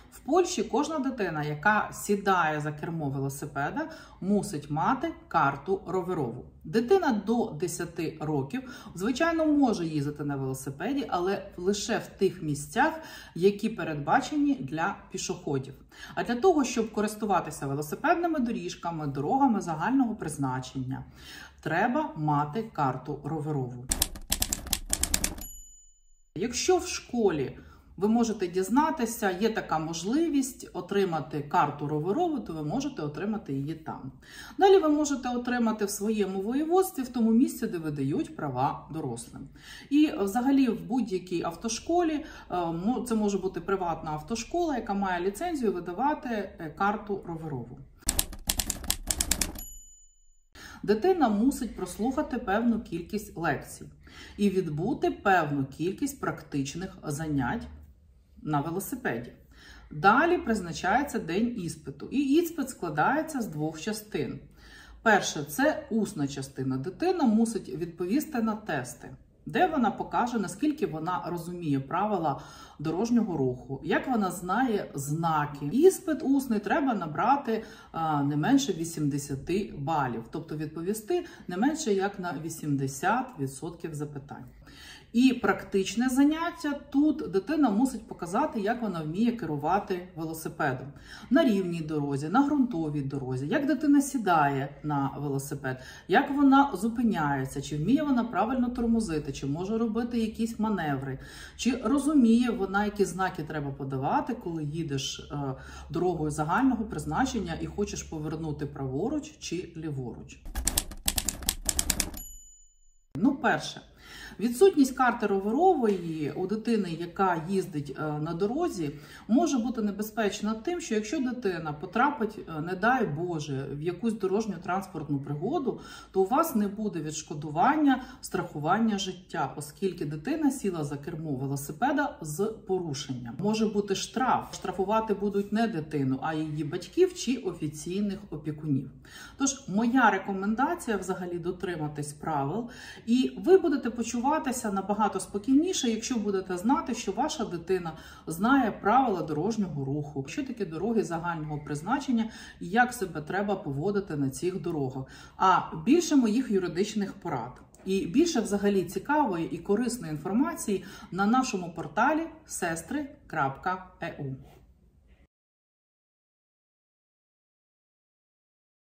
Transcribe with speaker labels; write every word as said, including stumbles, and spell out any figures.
Speaker 1: В Польщі кожна дитина, яка сідає за кермо велосипеда, мусить мати карту роверову. Дитина до десяти років, звичайно, може їздити на велосипеді, але лише в тих місцях, які передбачені для пішоходів. А для того, щоб користуватися велосипедними доріжками, дорогами загального призначення, треба мати карту роверову. Якщо в школі ви можете дізнатися, є така можливість отримати карту роверову, то ви можете отримати її там. Далі ви можете отримати в своєму воєводстві, в тому місці, де видають права дорослим. І взагалі в будь-якій автошколі, це може бути приватна автошкола, яка має ліцензію видавати карту роверову. Дитина мусить прослухати певну кількість лекцій і відбути певну кількість практичних занять на велосипеді. Далі призначається день іспиту. І іспит складається з двох частин. Перше – це усна частина. Дитина мусить відповісти на тести, де вона покаже, наскільки вона розуміє правила дорожнього руху, як вона знає знаки. Іспит усний треба набрати а, не менше вісімдесят балів, тобто відповісти не менше як на вісімдесят відсотків запитань. І практичне заняття тут дитина мусить показати, як вона вміє керувати велосипедом. На рівній дорозі, на ґрунтовій дорозі, як дитина сідає на велосипед, як вона зупиняється, чи вміє вона правильно тормозити, чи може робити якісь маневри, чи розуміє вона, які знаки треба подавати, коли їдеш е, дорогою загального призначення і хочеш повернути праворуч чи ліворуч. Ну, перше. Відсутність карти роверової у дитини, яка їздить на дорозі, може бути небезпечна тим, що якщо дитина потрапить, не дай Боже, в якусь дорожню транспортну пригоду, то у вас не буде відшкодування, страхування життя, оскільки дитина сіла за кермо велосипеда з порушенням. Може бути штраф. Штрафувати будуть не дитину, а її батьків чи офіційних опікунів. Тож, моя рекомендація взагалі дотриматись правил, і ви будете почувати набагато спокійніше, якщо будете знати, що ваша дитина знає правила дорожнього руху, що таке дороги загального призначення і як себе треба поводити на цих дорогах. А більше моїх юридичних порад і більше взагалі цікавої і корисної інформації на нашому порталі сестри крапка е у.